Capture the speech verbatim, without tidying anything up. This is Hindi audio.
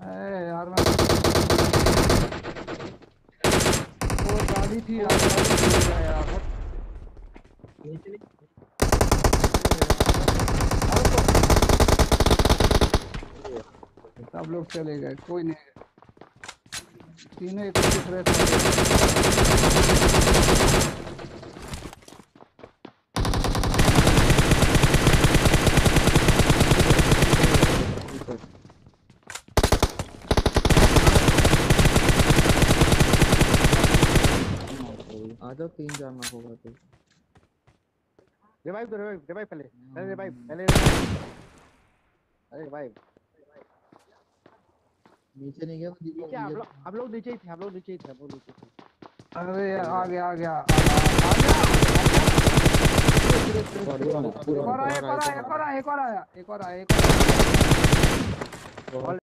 अरे यार मैं वो गाड़ी थी यार, गाड़ी भूल गया यार हट। नीचे नहीं। अरे तो ये, सब लोग चले गए, कोई नहीं। तीनों एक ही फ्रेश हो गए। ऊपर। आ जाओ, तीन जाना होगा तो। रिवाइव दो, रिवाइव रिवाइव पहले पहले रिवाइव पहले revive। अरे रिवाइव। नीचे नहीं गया तो दीपक नीचे हम ये। लोग हम लोग नीचे ही थे, हम लोग नीचे ही थे, हम लोग नीचे थे। अरे यार आ गया आ गया आ गया आ गया। फ्रेश फ्रेश और फ्रेश ये फ्रेश। वाला पूरा एक और आया, पूरा एक और राइट आया, एक और वाला। आया, एक और आया, एक और आया, एक और आया। बहुत